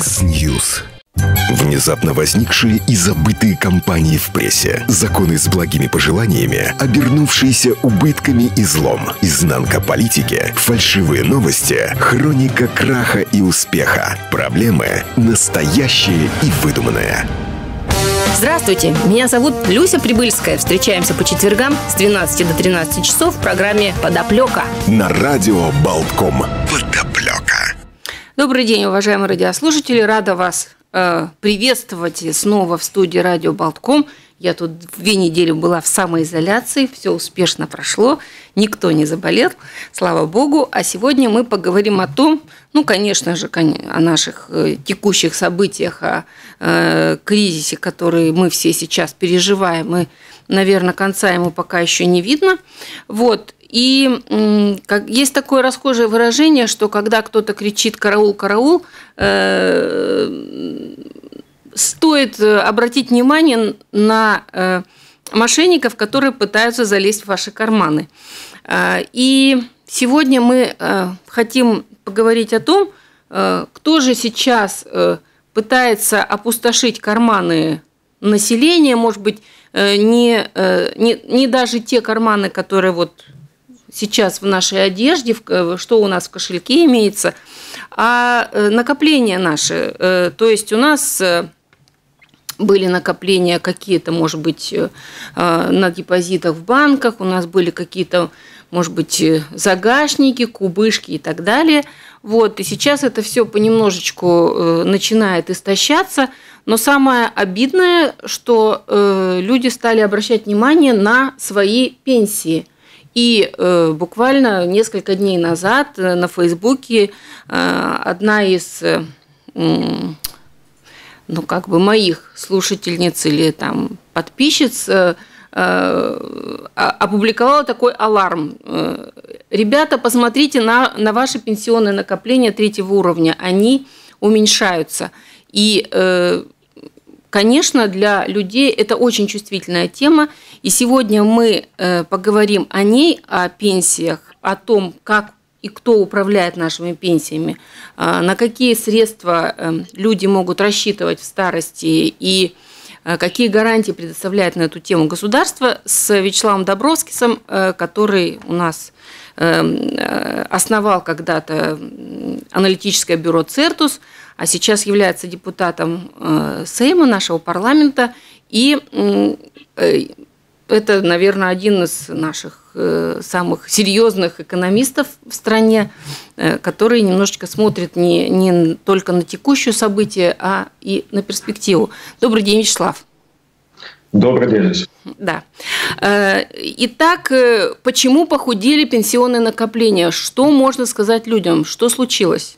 X-News. Внезапно возникшие и забытые кампании в прессе, законы с благими пожеланиями, обернувшиеся убытками и злом, изнанка политики, фальшивые новости, хроника краха и успеха, проблемы настоящие и выдуманные. Здравствуйте, меня зовут Люся Прибыльская. Встречаемся по четвергам с 12 до 13 часов в программе «Подоплека» на радио Болтком. Подоплека. Добрый день, уважаемые радиослушатели. Рада вас приветствовать снова в студии радио Болтком. Я тут 2 недели была в самоизоляции, все успешно прошло, никто не заболел, слава богу. А сегодня мы поговорим о том, конечно же, о наших текущих событиях, о кризисе, который мы все сейчас переживаем, и, наверное, конца ему пока еще не видно. И есть такое расхожее выражение, что когда кто-то кричит «караул, караул», стоит обратить внимание на мошенников, которые пытаются залезть в ваши карманы. И сегодня мы хотим поговорить о том, кто же сейчас пытается опустошить карманы населения, может быть, не даже те карманы, которые сейчас в нашей одежде, что у нас в кошельке имеется, а накопления наши. То есть у нас были накопления какие-то, может быть, на депозитах в банках, у нас были какие-то, может быть, загашники, кубышки и так далее. И сейчас это все понемножечку начинает истощаться. Но самое обидное, что люди стали обращать внимание на свои пенсии. И буквально несколько дней назад на Фейсбуке одна из моих слушательниц или подписчиц опубликовала такой аларм. Ребята, посмотрите на ваши пенсионные накопления 3-го уровня, они уменьшаются. И конечно, для людей это очень чувствительная тема, и сегодня мы поговорим о ней, о пенсиях, о том, как и кто управляет нашими пенсиями, на какие средства люди могут рассчитывать в старости и какие гарантии предоставляет на эту тему государство, с Вячеславом Добровскисом, который у нас основал когда-то аналитическое бюро «Цертус», а сейчас является депутатом Сейма, нашего парламента. И это, наверное, один из наших самых серьезных экономистов в стране, который немножечко смотрит не только на текущее событие, а и на перспективу. Добрый день, Вячеслав. Добрый день. Да. Итак, почему похудели пенсионные накопления? Что можно сказать людям? Что случилось?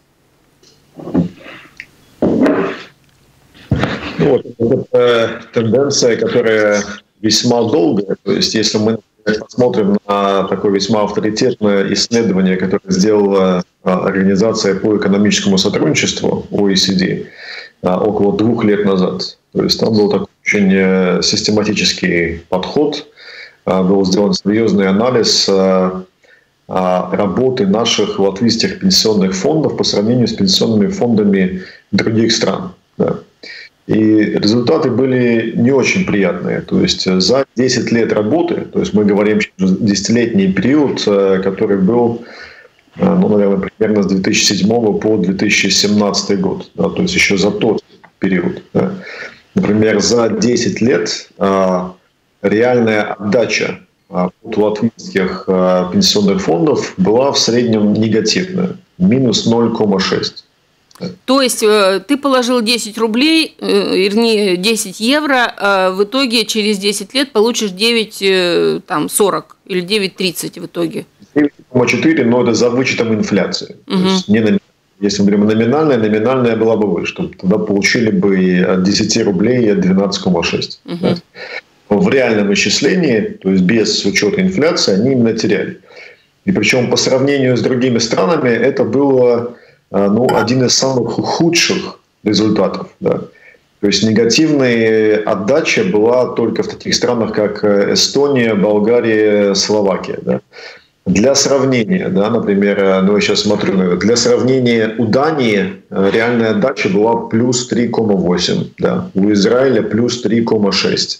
Это тенденция, которая весьма долгая. То есть, если мы посмотрим на такое весьма авторитетное исследование, которое сделала Организация по экономическому сотрудничеству OECD около 2 лет назад. То есть, там был такой очень систематический подход, был сделан серьезный анализ работы наших латвийских пенсионных фондов по сравнению с пенсионными фондами других стран. Да. И результаты были не очень приятные. То есть за 10 лет работы, то есть мы говорим 10-летний период, который был, наверное, примерно с 2007 по 2017 год, да, то есть еще за тот период. Да. Например, за 10 лет реальная отдача от латвийских пенсионных фондов была в среднем негативная, минус 0,6. То есть ты положил 10 рублей, вернее 10 евро, а в итоге через 10 лет получишь 9,40 или 9,30 в итоге. 9,4, но это за вычетом инфляции. Угу. То есть если мы говорим номинальная была бы выше. Тогда получили бы от 10 рублей 12,6. Угу. Да? В реальном исчислении, то есть без учета инфляции, они именно теряли. И причем по сравнению с другими странами это было один из самых худших результатов. Да. То есть негативная отдача была только в таких странах, как Эстония, Болгария, Словакия. Да. Для сравнения, да, например, ну, я сейчас смотрю, для сравнения у Дании реальная отдача была плюс 3,8, да, у Израиля плюс 3,6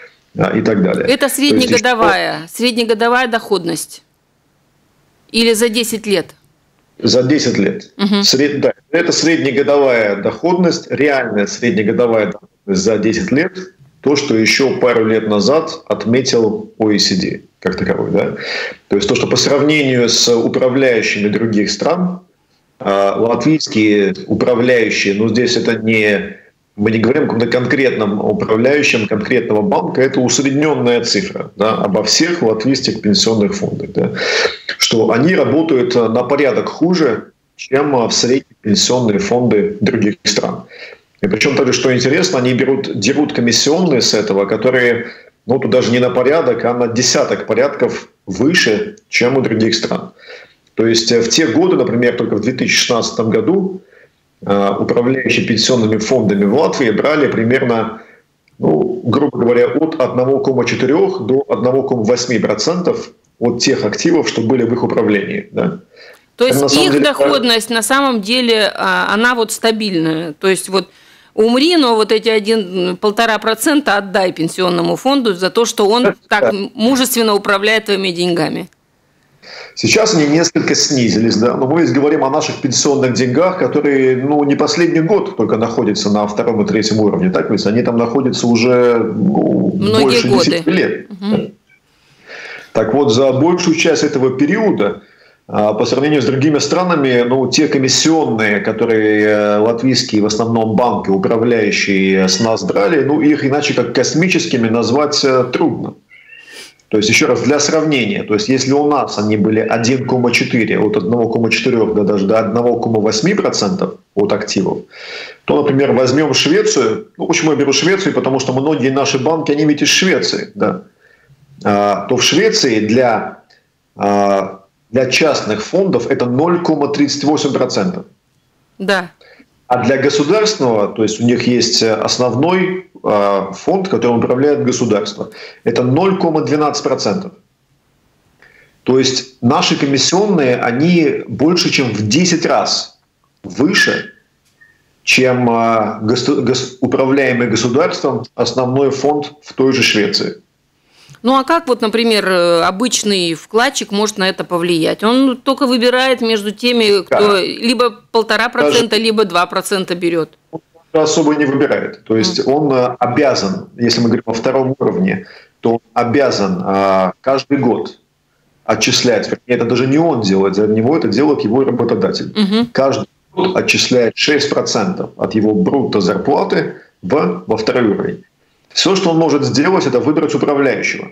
и так далее. Это среднегодовая доходность? Или за 10 лет? За 10 лет. Да, это среднегодовая доходность, реальная среднегодовая доходность за 10 лет, то, что еще пару лет назад отметил OECD как таковой. Да? То есть то, что по сравнению с управляющими других стран, латвийские управляющие, ну здесь это не... Мы не говорим о конкретном управляющем конкретного банка, это усредненная цифра, да, обо всех латвийских пенсионных фондах. Да, что они работают на порядок хуже, чем в средние пенсионные фонды других стран. И причем также, что интересно, они дерут комиссионные с этого, которые ну, тут даже не на порядок, а на десяток порядков выше, чем у других стран. То есть в те годы, например, только в 2016 году, управляющие пенсионными фондами в Латвии брали примерно, ну, грубо говоря, от 1,4 до 1,8% от тех активов, что были в их управлении. Да. То есть их доходность на самом деле, она вот стабильная. То есть вот умри, но вот эти 1,5% отдай пенсионному фонду за то, что он так мужественно управляет твоими деньгами. Сейчас они несколько снизились, да, но мы здесь говорим о наших пенсионных деньгах, которые, ну, не последний год только находятся на 2-м и 3-м уровне, так ведь они там находятся уже больше 10 лет. Угу. Так вот, за большую часть этого периода, по сравнению с другими странами, ну, те комиссионные, которые латвийские в основном банки, управляющие с нас брали, ну, их иначе как космическими назвать трудно. То есть, еще раз, для сравнения, то есть, если у нас они были 1,4, от 1,4 до даже до 1,8% от активов, то, например, возьмем Швецию, ну, почему я беру Швецию, потому что многие наши банки, они ведь из Швеции, да, то в Швеции для частных фондов это 0,38%. Да. А для государственного, то есть у них есть основной фонд, которым управляет государство, это 0,12%. То есть наши комиссионные, они больше, чем в 10 раз выше, чем управляемый государством основной фонд в той же Швеции. Ну а как вот, например, обычный вкладчик может на это повлиять? Он только выбирает между теми, кто либо 1,5%, либо 2% берет. Он особо не выбирает. То есть он обязан, если мы говорим о 2-м уровне, то он обязан каждый год отчислять, это даже не он делает, за него это делает его работодатель. Каждый год отчисляет 6% от его брутто во 2-й уровень. Все, что он может сделать, это выбрать управляющего.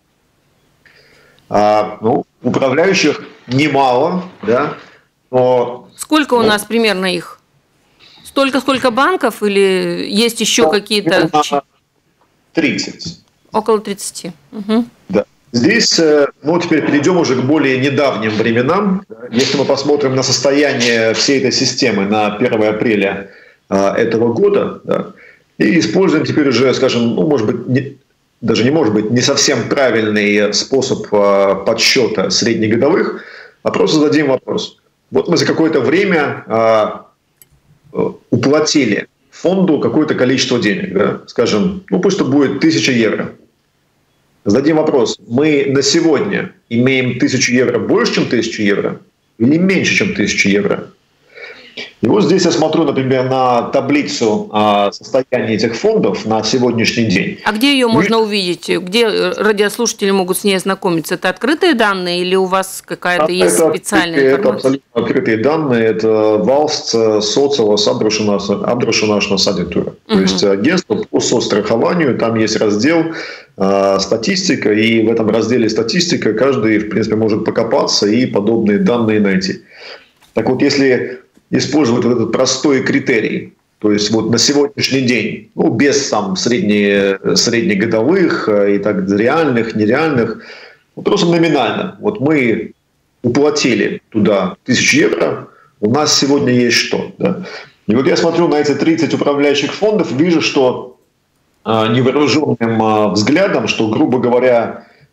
Ну, управляющих немало, да, но... Сколько у нас примерно их? Столько, сколько банков или есть еще какие-то... 30. Около 30. Угу. Да. Здесь, ну, теперь перейдем уже к более недавним временам. Если мы посмотрим на состояние всей этой системы на 1 апреля этого года, да, и используем теперь уже, скажем, ну, может быть, не совсем правильный способ подсчета среднегодовых, а просто зададим вопрос. Вот мы за какое-то время уплатили фонду какое-то количество денег, да? Скажем, ну пусть это будет 1000 евро. Зададим вопрос, мы на сегодня имеем 1000 евро больше, чем 1000 евро или меньше, чем 1000 евро? И вот здесь я смотрю, например, на таблицу состояния этих фондов на сегодняшний день. А где ее можно увидеть? Где радиослушатели могут с ней ознакомиться? Это открытые данные или у вас какая-то есть специальная информация? Это абсолютно открытые данные. Это Valsts sociālās apdrošināšanas aģentūra. То есть агентство по соцстрахованию. Там есть раздел статистика. И в этом разделе статистика каждый, в принципе, может покопаться и подобные данные найти. Так вот, если использовать вот этот простой критерий, то есть вот на сегодняшний день, ну, без там среднегодовых и так реальных, нереальных, ну, просто номинально. Вот мы уплатили туда 1000 евро, у нас сегодня есть что? Да? И вот я смотрю на эти 30 управляющих фондов, вижу, что невооруженным взглядом, что, грубо говоря,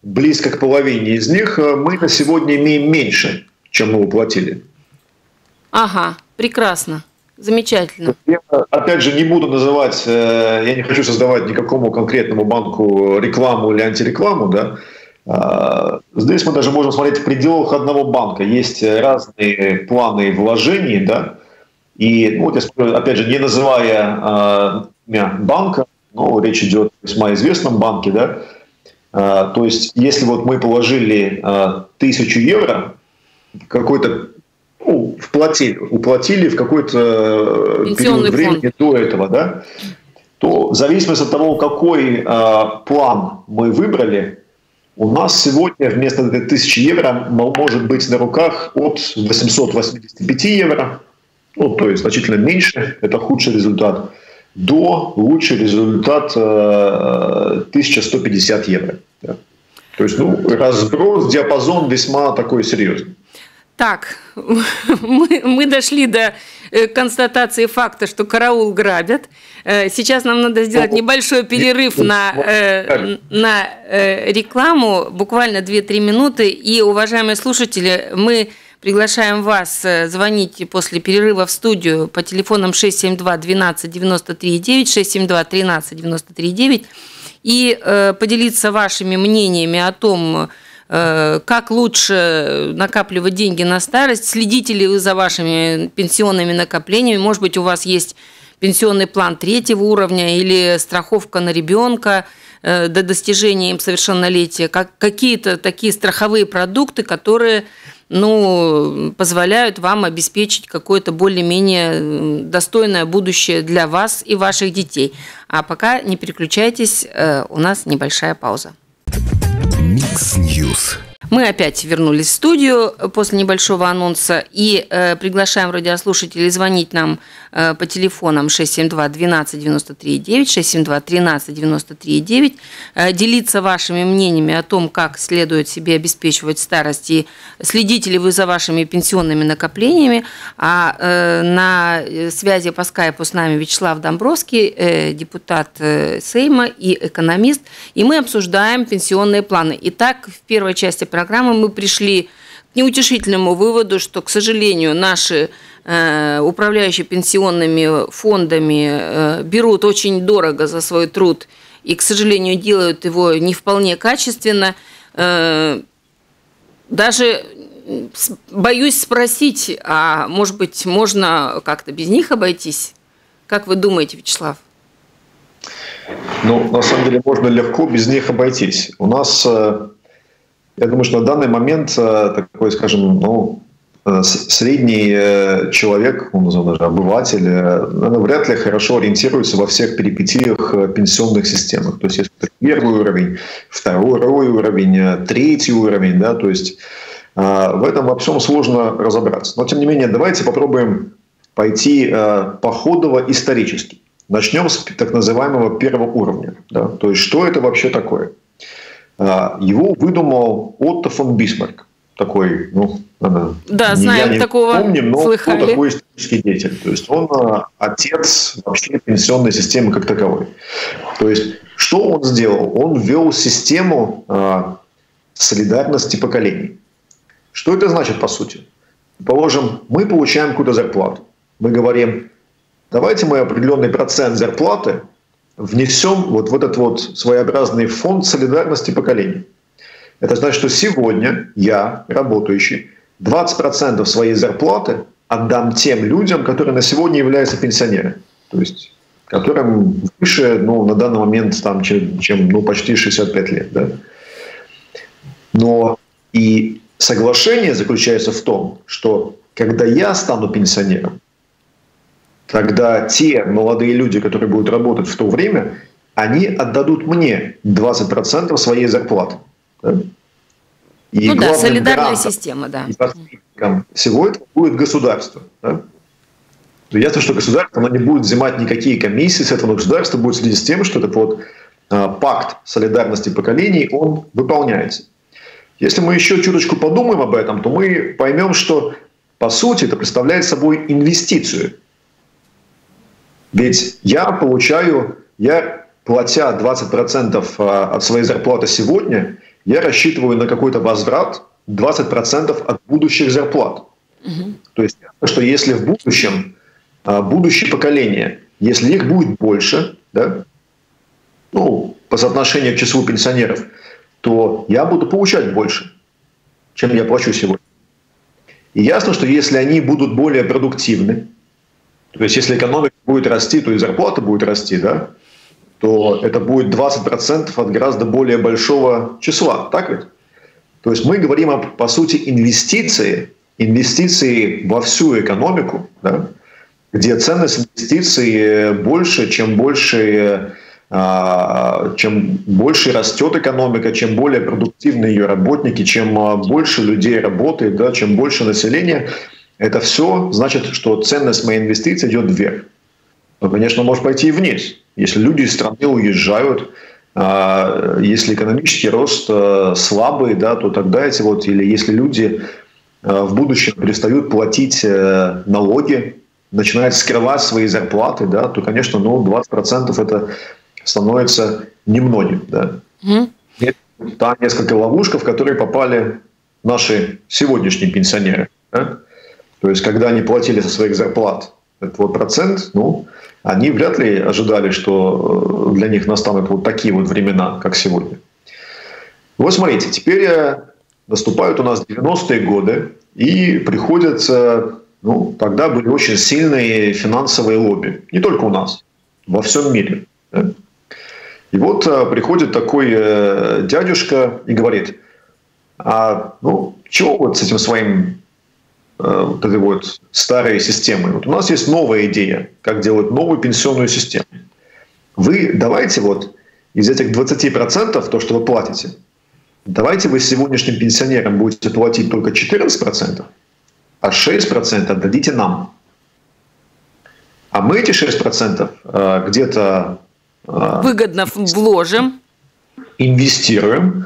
близко к половине из них мы на сегодня имеем меньше, чем мы уплатили. Ага, прекрасно. Замечательно. Я, опять же, не буду называть, я не хочу создавать никакому конкретному банку рекламу или антирекламу, да. Здесь мы даже можем смотреть в пределах одного банка. Есть разные планы вложений, да. И вот я смотрю, опять же, не называя банка, но речь идет о весьма известном банке, да. То есть, если вот мы положили 1000 евро, какой-то уплатили в какой-то период времени до этого, да, то в зависимости от того, какой план мы выбрали, у нас сегодня вместо 1000 евро может быть на руках от 885 евро, ну, то есть значительно меньше, это худший результат, до лучший результат 1150 евро. Да. То есть, разброс, диапазон весьма такой серьезный. Так, мы дошли до констатации факта, что караул грабят. Сейчас нам надо сделать небольшой перерыв на рекламу, буквально 2-3 минуты. И, уважаемые слушатели, мы приглашаем вас звонить после перерыва в студию по телефонам 672-12-93-9, 672-13-93-9 и поделиться вашими мнениями о том, как лучше накапливать деньги на старость, следите ли вы за вашими пенсионными накоплениями, может быть, у вас есть пенсионный план 3-го уровня или страховка на ребенка до достижения им совершеннолетия, какие-то такие страховые продукты, которые позволяют вам обеспечить какое-то более-менее достойное будущее для вас и ваших детей. А пока не переключайтесь, у нас небольшая пауза. Микс Ньюс. Мы опять вернулись в студию после небольшого анонса и приглашаем радиослушателей звонить нам по телефонам 672-12-93-9, 672-13-93-9, делиться вашими мнениями о том, как следует себе обеспечивать старость и следите ли вы за вашими пенсионными накоплениями. А на связи по скайпу с нами Вячеслав Домбровский, депутат Сейма и экономист, и мы обсуждаем пенсионные планы. Итак, в первой части программы мы пришли к неутешительному выводу, что, к сожалению, наши управляющие пенсионными фондами берут очень дорого за свой труд и, к сожалению, делают его не вполне качественно. Даже боюсь спросить, а может быть, можно как-то без них обойтись? Как вы думаете, Вячеслав? На самом деле, можно легко без них обойтись. У нас, я думаю, что на данный момент такой, скажем, средний человек, он назовем даже обыватель, вряд ли хорошо ориентируется во всех перипетиях пенсионных систем. То есть, есть первый уровень, второй уровень, третий уровень, да, то есть в этом во всем сложно разобраться. Но, тем не менее, давайте попробуем пойти походово-исторически. Начнем с так называемого первого уровня. Да? То есть, что это вообще такое? Его выдумал Отто фон Бисмарк. Такой, знаем, такого, помним, но слыхали. Такой исторический деятель. То есть, он отец вообще пенсионной системы как таковой. То есть, что он сделал? Он ввел систему солидарности поколений. Что это значит, по сути? Положим, мы получаем какую-то зарплату. Мы говорим, давайте мы определенный процент зарплаты внесем вот в этот вот своеобразный фонд солидарности поколений. Это значит, что сегодня я, работающий, 20% своей зарплаты отдам тем людям, которые на сегодня являются пенсионерами. То есть, которым выше, на данный момент, чем почти 65 лет. Да? Но и соглашение заключается в том, что когда я стану пенсионером, тогда те молодые люди, которые будут работать в то время, они отдадут мне 20% своей зарплаты. Да? И солидарная система, да. Всего этого будет государство. Да? Ясно, что государство не будет взимать никакие комиссии с этого, государство будет следить с тем, что этот пакт солидарности поколений, он выполняется. Если мы еще чуточку подумаем об этом, то мы поймем, что по сути это представляет собой инвестицию. Ведь платя 20% от своей зарплаты сегодня, я рассчитываю на какой-то возврат 20% от будущих зарплат. То есть, что если в будущем будущее поколение, если их будет больше, да, ну, по соотношению к числу пенсионеров, то я буду получать больше, чем я плачу сегодня. И ясно, что если они будут более продуктивны, то есть если экономика будет расти, то и зарплата будет расти, да, то это будет 20% от гораздо более большого числа. Так ведь? То есть мы говорим о, по сути, инвестиции во всю экономику, да, где ценность инвестиций больше, чем больше растет экономика, чем более продуктивны ее работники, чем больше людей работает, да, чем больше населения, это все значит, что ценность моей инвестиции идет вверх. Но, конечно, может пойти и вниз. Если люди из страны уезжают, если экономический рост слабый, да, то тогда эти вот, или если люди в будущем перестают платить налоги, начинают скрывать свои зарплаты, да, то, конечно, 20% это становится немногим. Да. Там несколько ловушек, в которые попали наши сегодняшние пенсионеры. Да. То есть, когда они платили со своих зарплат этот вот процент, ну, они вряд ли ожидали, что для них настанут вот такие вот времена, как сегодня. Вот смотрите, теперь наступают у нас 90-е годы, и приходят, ну, тогда были очень сильные финансовые лобби. Не только у нас, во всем мире. Да? И вот приходит такой дядюшка и говорит, ну, чего вот с этим своим вот этой вот старой системой? Вот у нас есть новая идея, как делать новую пенсионную систему. Вы давайте вот из этих 20%, то, что вы платите, давайте вы сегодняшним пенсионерам будете платить только 14%, а 6% отдадите нам. А мы эти 6% где-то выгодно вложим, инвестируем,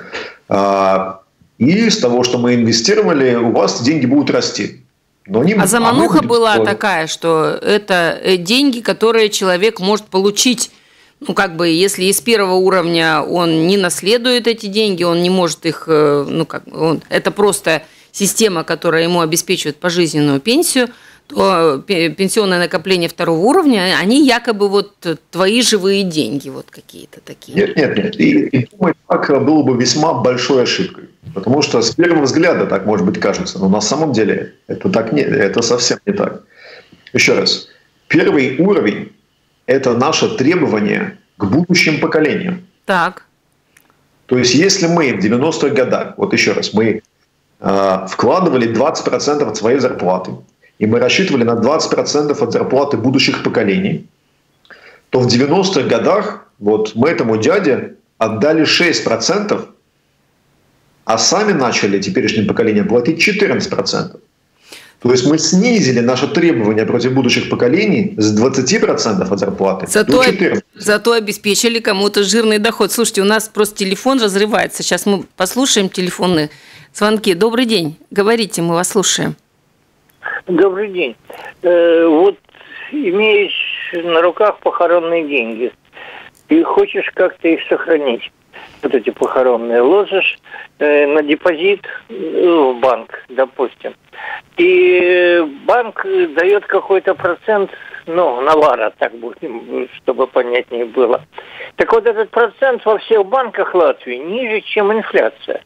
и с того, что мы инвестировали, у вас деньги будут расти. Замануха была такая, что это деньги, которые человек может получить. Ну, как бы, если из первого уровня он не наследует эти деньги, он не может их, это просто система, которая ему обеспечивает пожизненную пенсию, то пенсионное накопление второго уровня, они якобы вот твои живые деньги, вот какие-то такие. Нет. И думать так было бы весьма большой ошибкой. Потому что с первого взгляда так, может быть, кажется, но на самом деле это совсем не так. Еще раз. Первый уровень – это наше требование к будущим поколениям. Так. То есть, если мы в 90-х годах, вот еще раз, мы вкладывали 20% от своей зарплаты, и мы рассчитывали на 20% от зарплаты будущих поколений, то в 90-х годах вот мы этому дяде отдали 6%, а сами начали теперешним поколениям платить 14%. То есть мы снизили наши требования против будущих поколений с 20% от зарплаты до 14%. Зато обеспечили кому-то жирный доход. Слушайте, у нас просто телефон разрывается. Сейчас мы послушаем телефонные звонки. Добрый день. Говорите, мы вас слушаем. Добрый день. Вот имеешь на руках похоронные деньги и хочешь как-то их сохранить. Вот эти похоронные ложишь на депозит в банк, допустим. И банк дает какой-то процент, навара, так будем, чтобы понятнее было. Так вот этот процент во всех банках Латвии ниже, чем инфляция.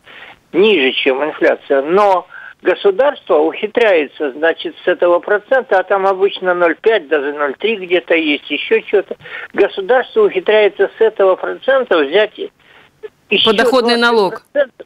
Но государство ухитряется, значит, с этого процента, а там обычно 0,5, даже 0,3 где-то есть, еще что-то. Государство ухитряется с этого процента взять подоходный налог.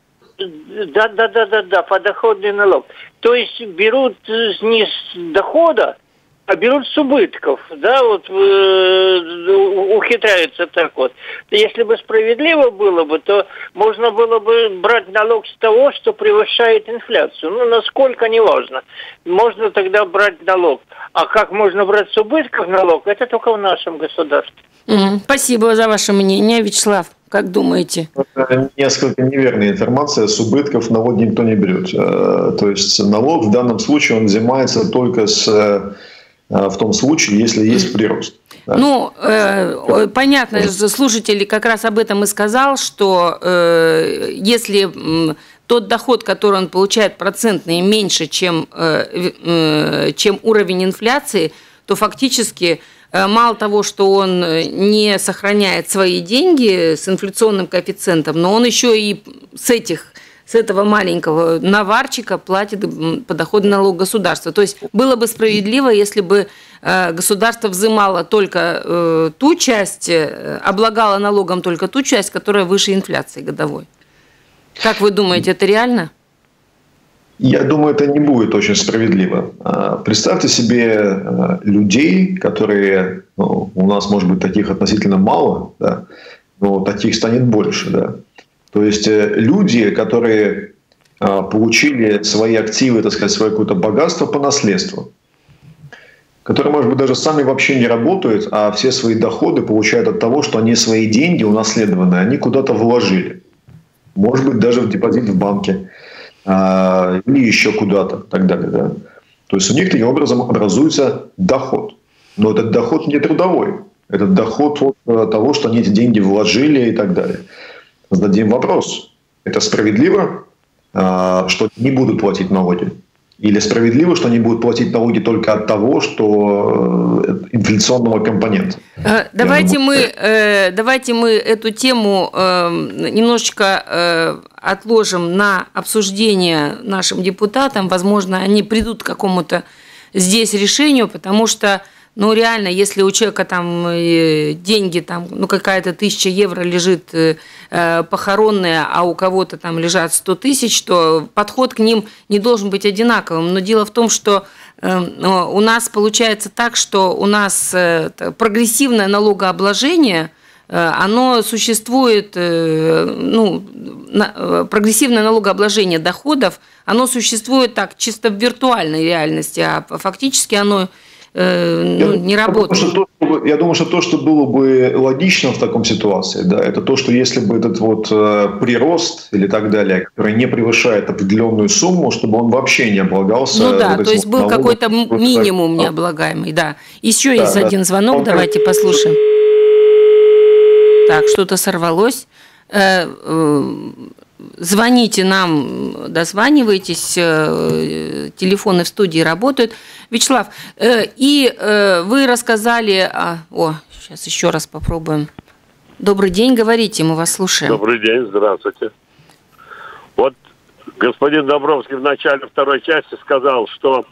Да, подоходный налог. То есть берут не с дохода, а берут с убытков, да, вот ухитряются так вот. Если бы справедливо было бы, то можно было бы брать налог с того, что превышает инфляцию. Насколько, неважно. Можно тогда брать налог. А как можно брать с убытков налог, это только в нашем государстве. Спасибо за ваше мнение, Вячеслав. Как думаете? Это несколько неверная информация. С убытков налог никто не берет. То есть налог в данном случае он взимается только с в том случае, если есть прирост. Да. Ну, понятно, слушатель как раз об этом и сказал, что если тот доход, который он получает процентный, меньше, чем уровень инфляции, то фактически мало того, что он не сохраняет свои деньги с инфляционным коэффициентом, но он еще и с этого маленького наварчика платит подоходный налог государства. То есть было бы справедливо, если бы государство взимало только ту часть, облагало налогом только ту часть, которая выше инфляции годовой. Как вы думаете, это реально? Я думаю, это не будет очень справедливо. Представьте себе людей, которые, у нас, может быть, таких относительно мало, да, но таких станет больше, да. То есть люди, которые получили свои активы, так сказать, свое какое-то богатство по наследству, которые, может быть, даже сами вообще не работают, а все свои доходы получают от того, что они свои деньги унаследованные, они куда-то вложили. Может быть, даже в депозит в банке или еще куда-то, и так далее. Да? То есть у них таким образом образуется доход. Но этот доход не трудовой. Это доход от того, что они эти деньги вложили и так далее. Зададим вопрос. Это справедливо, что не будут платить налоги? Или справедливо, что они будут платить налоги только от того, что инфляционного компонента? Давайте мы эту тему немножечко отложим на обсуждение нашим депутатам. Возможно, они придут к какому-то здесь решению, потому что, ну, реально, если у человека там деньги, там, ну, какая-то 1000 евро лежит похоронная, а у кого-то там лежат 100 тысяч, то подход к ним не должен быть одинаковым. Но дело в том, что у нас получается так, что у нас прогрессивное налогообложение, оно существует, ну, прогрессивное налогообложение доходов, оно существует так, чисто в виртуальной реальности, а фактически оно не работает. Я думаю, что то, что было бы логично в таком ситуации, да, это то, что если бы этот вот прирост или так далее, который не превышает определенную сумму, чтобы он вообще не облагался. Ну да, вот то есть был какой-то минимум необлагаемый, да. Еще есть один звонок, давайте послушаем. Так, что-то сорвалось. Звоните нам, дозванивайтесь, телефоны в студии работают. Вячеслав, и вы рассказали... сейчас еще раз попробуем. Добрый день, говорите, мы вас слушаем. Добрый день, здравствуйте. Вот господин Домбровский в начале второй части сказал, что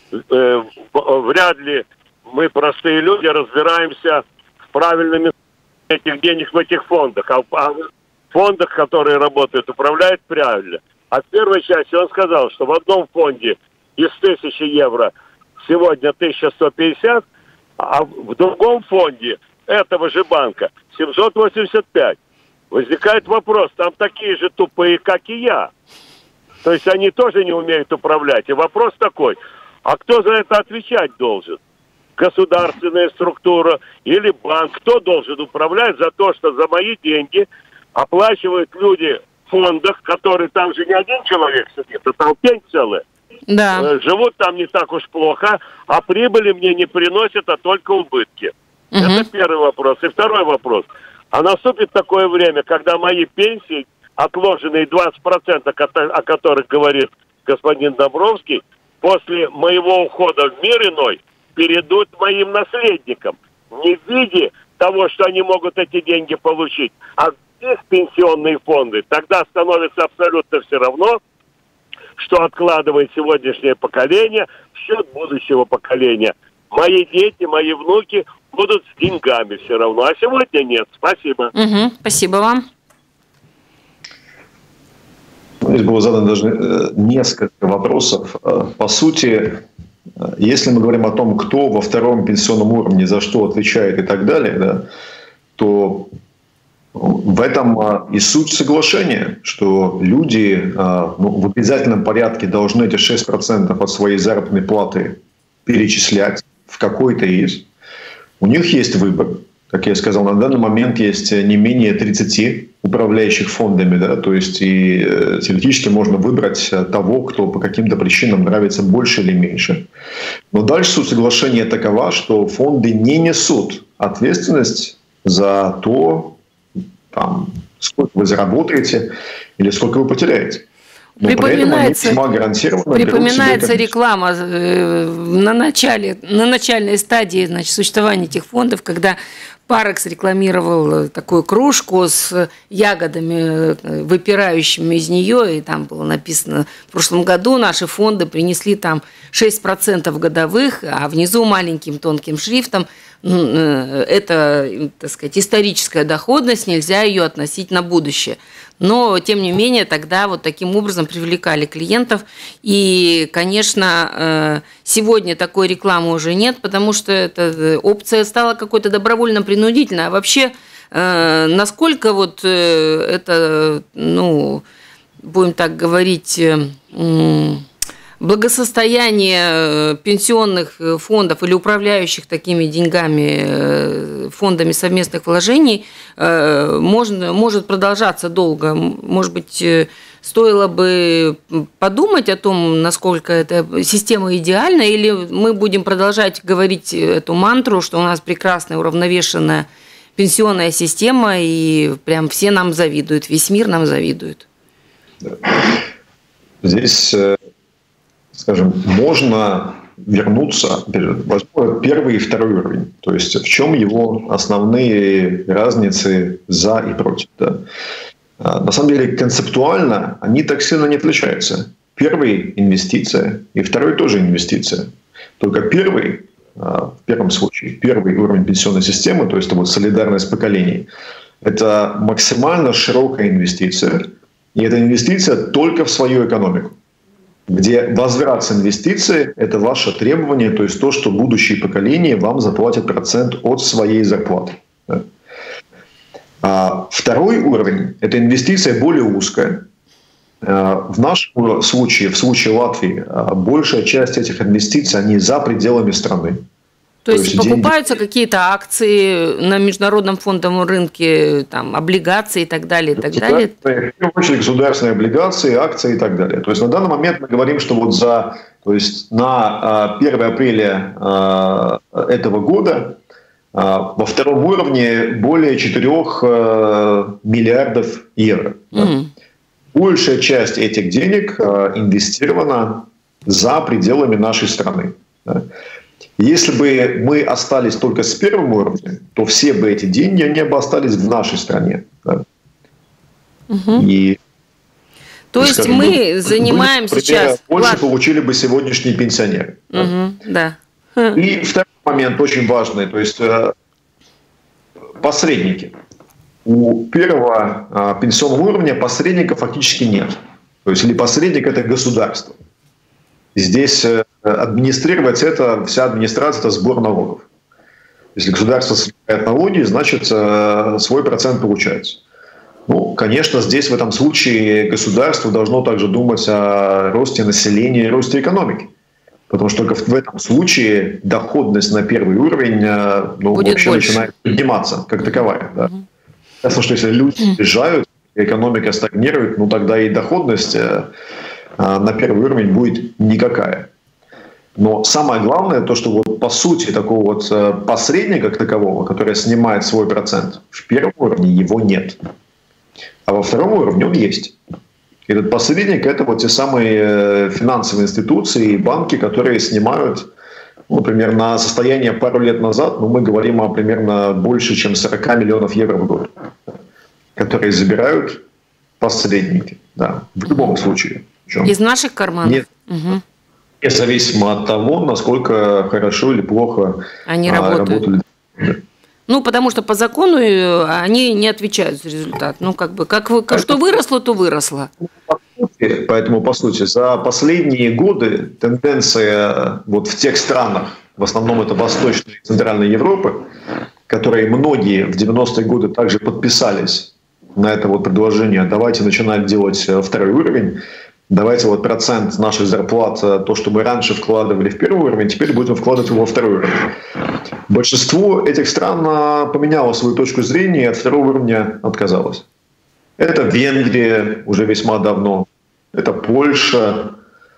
вряд ли мы, простые люди, разбираемся с правильными этих денег в этих фондах. А в фондах, которые работают, управляют правильно. А в первой части он сказал, что в одном фонде из 1000 евро сегодня 1150, а в другом фонде этого же банка 785. Возникает вопрос, там такие же тупые, как и я. То есть они тоже не умеют управлять. И вопрос такой, а кто за это отвечать должен? Государственная структура или банк? Кто должен управлять за то, что за мои деньги оплачивают люди в фондах, которые там же не один человек сидит, а толпень целая. Да. Живут там не так уж плохо, а прибыли мне не приносят, а только убытки. Угу. Это первый вопрос. И второй вопрос. А наступит такое время, когда мои пенсии, отложенные 20%, о которых говорит господин Домбровский, после моего ухода в мир иной, перейдут моим наследникам. Не в виде того, что они могут эти деньги получить, а их пенсионные фонды. Тогда становится абсолютно все равно, что откладывает сегодняшнее поколение в счет будущего поколения. Мои дети, мои внуки будут с деньгами все равно, а сегодня нет. Спасибо. Угу, спасибо вам. Здесь было задано даже несколько вопросов. По сути, если мы говорим о том, кто во втором пенсионном уровне за что отвечает и так далее, да, то в этом и суть соглашения, что люди в обязательном порядке должны эти 6% от своей заработной платы перечислять в какой-то из. У них есть выбор. Как я сказал, на данный момент есть не менее 30 управляющих фондами, да, то есть и теоретически можно выбрать того, кто по каким-то причинам нравится больше или меньше. Но дальше суть соглашения такова, что фонды не несут ответственность за то, там, сколько вы заработаете или сколько вы потеряете. Но припоминается реклама на начальной стадии, значит, сувствования этих фондов, когда Парекс рекламировал такую кружку с ягодами, выпирающими из нее, и там было написано: в прошлом году наши фонды принесли там 6% годовых, а внизу маленьким тонким шрифтом: это, так сказать, историческая доходность, нельзя ее относить на будущее. Но, тем не менее, тогда вот таким образом привлекали клиентов. И, конечно, сегодня такой рекламы уже нет, потому что эта опция стала какой-то добровольно-принудительной. А вообще, насколько вот это, ну, будем так говорить, благосостояние пенсионных фондов или управляющих такими деньгами фондами совместных вложений может продолжаться долго. Может быть, стоило бы подумать о том, насколько эта система идеальна, или мы будем продолжать говорить эту мантру, что у нас прекрасная уравновешенная пенсионная система, и прям все нам завидуют, весь мир нам завидует. Здесь, скажем, можно вернуться, возможно, первый и второй уровень. То есть в чем его основные разницы за и против. Да? На самом деле концептуально они так сильно не отличаются. Первый – инвестиция, и второй тоже инвестиция. Только первый, в первом случае, первый уровень пенсионной системы, то есть это вот солидарность поколений, это максимально широкая инвестиция, и эта инвестиция только в свою экономику, где возврат с инвестиции – это ваше требование, то есть то, что будущие поколения вам заплатят процент от своей зарплаты. А второй уровень – это инвестиция более узкая. В нашем случае, в случае Латвии, большая часть этих инвестиций, они за пределами страны. То есть покупаются какие-то акции на международном фондовом рынке, там, облигации и так далее, и так далее? В первую очередь государственные облигации, акции и так далее. То есть на данный момент мы говорим, что вот на 1 апреля этого года во втором уровне более 4 миллиардов евро. Mm-hmm. Большая часть этих денег инвестирована за пределами нашей страны. Если бы мы остались только с первым уровнем, то все бы эти деньги, они бы остались в нашей стране. Угу. То есть скажем, мы занимаем сейчас... Больше получили бы сегодняшние пенсионеры. Угу, да. И второй момент очень важный, то есть посредники. У первого пенсионного уровня посредников фактически нет. То есть или посредник – это государство. Здесь администрировать это, вся администрация – это сбор налогов. Если государство собирает налоги, значит, свой процент получается. Ну, конечно, здесь в этом случае государство должно также думать о росте населения и росте экономики. Потому что только в этом случае доходность на первый уровень вообще больше начинает подниматься как таковая. Да. Ясно, что если люди уезжают, экономика стагнирует, тогда и доходность на первый уровень будет никакая. Но самое главное, то, что вот по сути такого вот посредника как такового, который снимает свой процент, в первом уровне его нет. А во втором уровне он есть. Этот посредник – это вот те самые финансовые институции и банки, которые снимают, например, на состояние пару лет назад, мы говорим о примерно больше, чем 40 миллионов евро в год, которые забирают посредники. Да, в любом случае. Из наших карманов? Нет. Угу. Независимо от того, насколько хорошо или плохо они работали. Потому что по закону они не отвечают за результат. Что выросло, то выросло. Поэтому, по сути, за последние годы тенденция вот в тех странах, в основном это Восточная и Центральная Европа, которые многие в 90-е годы также подписались на это вот предложение, давайте начинать делать второй уровень, давайте вот процент наших зарплат, то, что мы раньше вкладывали в первый уровень, теперь будем вкладывать его во второй уровень. Большинство этих стран поменяло свою точку зрения и от второго уровня отказалось. Это Венгрия уже весьма давно. Это Польша.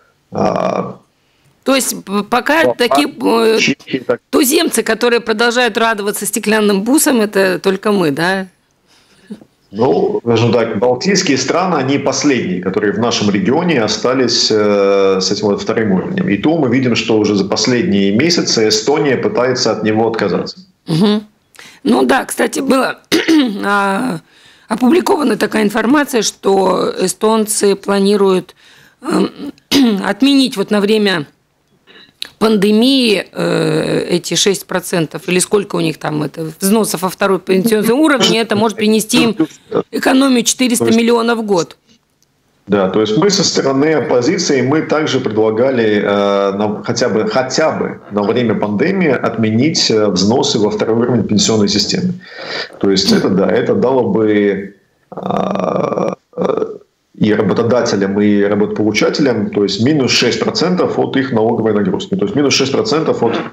То есть пока такие туземцы, которые продолжают радоваться стеклянным бусам, это только мы, да? Ну, скажем так, балтийские страны, они последние, которые в нашем регионе остались с этим вот вторым уровнем. И то мы видим, что уже за последние месяцы Эстония пытается от него отказаться. Угу. Ну да, кстати, была опубликована такая информация, что эстонцы планируют отменить вот на время пандемии эти 6%, или сколько у них там это, взносов во второй пенсионный уровень, это может принести им экономию 400 миллионов в год. Да, то есть мы со стороны оппозиции, мы также предлагали хотя бы на время пандемии отменить взносы во второй уровень пенсионной системы. То есть это дало бы и работодателям, и работополучателям, то есть минус 6% от их налоговой нагрузки, то есть минус 6%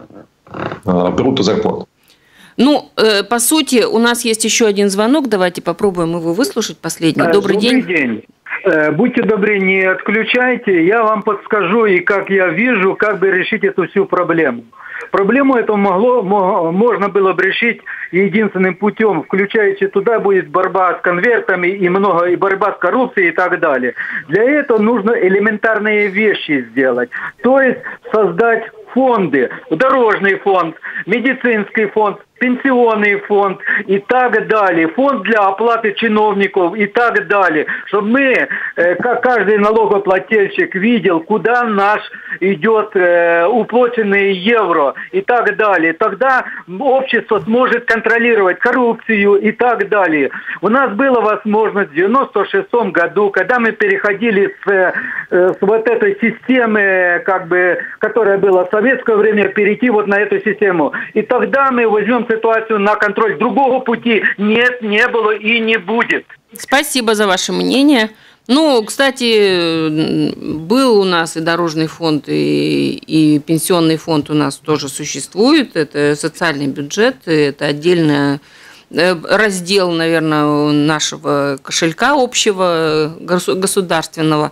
от брутто зарплаты. Ну, по сути, у нас есть еще один звонок, давайте попробуем его выслушать последний. Добрый день. Добрый день. Будьте добры, не отключайте, я вам подскажу, и как я вижу, как бы решить эту всю проблему. Проблему эту можно было бы решить единственным путем, включаючи туда будет борьба с конвертами и борьба с коррупцией и так далее. Для этого нужно элементарные вещи сделать. То есть создать фонды, дорожный фонд, медицинский фонд, пенсионный фонд и так далее, фонд для оплаты чиновников и так далее, чтобы мы, как каждый налогоплательщик, видел, куда наш идет уплаченные евро и так далее. Тогда общество сможет контролировать коррупцию и так далее. У нас была возможность в 1996 году, когда мы переходили с вот этой системы, которая была в советское время, перейти вот на эту систему. И тогда мы возьмем ситуацию на контроль. Другого пути нет, не было и не будет. Спасибо за ваше мнение. Ну, кстати, был у нас и дорожный фонд, и пенсионный фонд у нас тоже существует. Это социальный бюджет, это отдельный раздел, наверное, нашего кошелька общего государственного.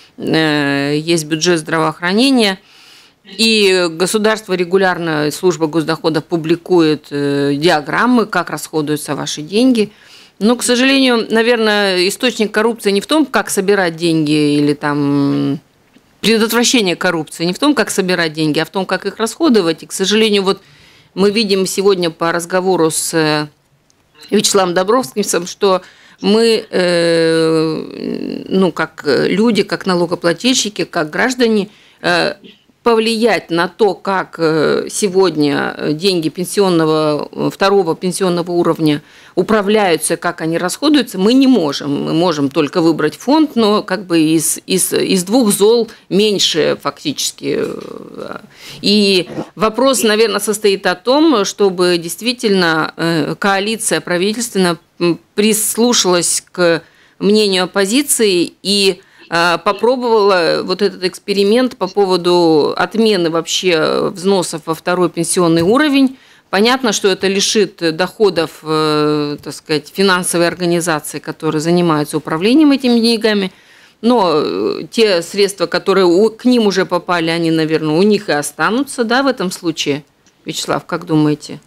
Есть бюджет здравоохранения. И государство регулярно, служба госдоходов публикует диаграммы, как расходуются ваши деньги. Но, к сожалению, наверное, источник коррупции не в том, как собирать деньги, или там предотвращение коррупции не в том, как собирать деньги, а в том, как их расходовать. И, к сожалению, вот мы видим сегодня по разговору с Вячеславом Добровским, что мы, как люди, как налогоплательщики, как граждане, повлиять на то, как сегодня деньги второго пенсионного уровня управляются, как они расходуются, мы не можем. Мы можем только выбрать фонд, но из двух зол меньше фактически. И вопрос, наверное, состоит о том, чтобы действительно коалиция правительственная прислушалась к мнению оппозиции и попробовала вот этот эксперимент по поводу отмены вообще взносов во второй пенсионный уровень. Понятно, что это лишит доходов, так сказать, финансовой организации, которые занимаются управлением этими деньгами, но те средства, которые к ним уже попали, они, наверное, у них и останутся, да, в этом случае. Вячеслав, как думаете?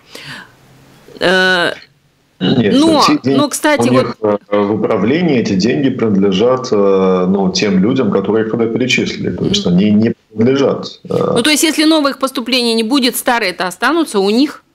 Нет, кстати, в управлении эти деньги принадлежат тем людям, которые их туда перечислили. То есть они не принадлежат. Ну, то есть, если новых поступлений не будет, старые-то останутся у них?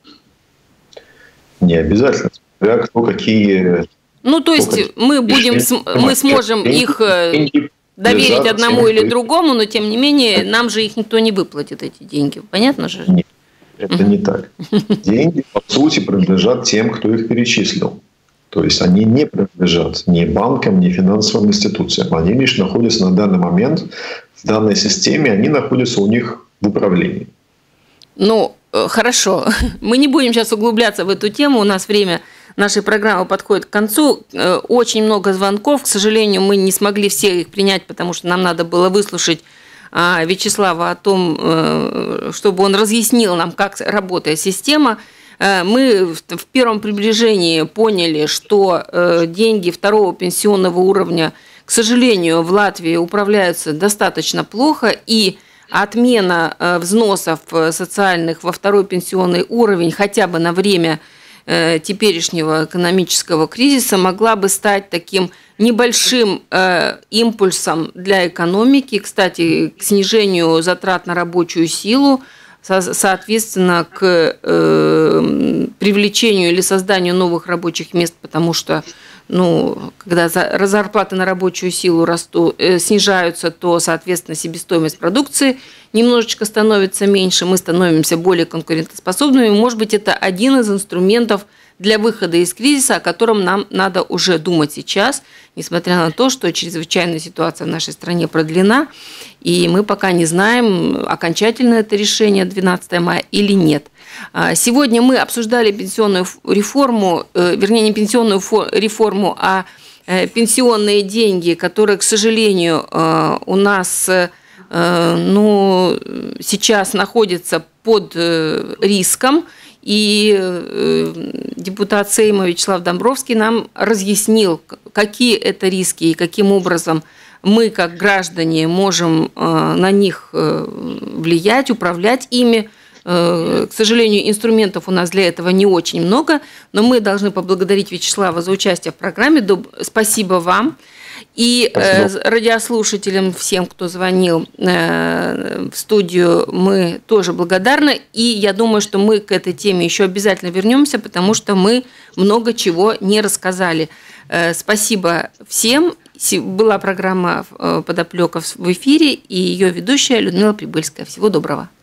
Не обязательно. Смотря кто какие... Ну, то есть, мы сможем их доверить одному или другому, но, тем не менее, нам же их никто не выплатит, эти деньги. Понятно же? Нет. Это не так. Деньги, по сути, принадлежат тем, кто их перечислил. То есть они не принадлежат ни банкам, ни финансовым институциям. Они лишь находятся на данный момент в данной системе, они находятся у них в управлении. Ну, хорошо. Мы не будем сейчас углубляться в эту тему. У нас время нашей программы подходит к концу. Очень много звонков. К сожалению, мы не смогли все их принять, потому что нам надо было выслушать Вячеслава о том, чтобы он разъяснил нам, как работает система. Мы в первом приближении поняли, что деньги второго пенсионного уровня, к сожалению, в Латвии управляются достаточно плохо, и отмена взносов социальных во второй пенсионный уровень хотя бы на время теперешнего экономического кризиса могла бы стать таким небольшим импульсом для экономики, кстати, к снижению затрат на рабочую силу, соответственно, к привлечению или созданию новых рабочих мест, потому что, когда зарплаты на рабочую силу снижаются, то, соответственно, себестоимость продукции немножечко становится меньше, мы становимся более конкурентоспособными. Может быть, это один из инструментов для выхода из кризиса, о котором нам надо уже думать сейчас, несмотря на то, что чрезвычайная ситуация в нашей стране продлена, и мы пока не знаем, окончательно это решение 12 мая или нет. Сегодня мы обсуждали пенсионную реформу, вернее, не пенсионную реформу, а пенсионные деньги, которые, к сожалению, у нас сейчас находятся под риском. И депутат Сейма Вячеслав Домбровский нам разъяснил, какие это риски и каким образом мы, как граждане, можем на них влиять, управлять ими. К сожалению, инструментов у нас для этого не очень много, но мы должны поблагодарить Вячеслава за участие в программе. Спасибо вам. И радиослушателям, всем, кто звонил в студию, мы тоже благодарны. И я думаю, что мы к этой теме еще обязательно вернемся, потому что мы много чего не рассказали. Спасибо всем. Была программа «Подоплека» в эфире, и ее ведущая Людмила Прибыльская. Всего доброго.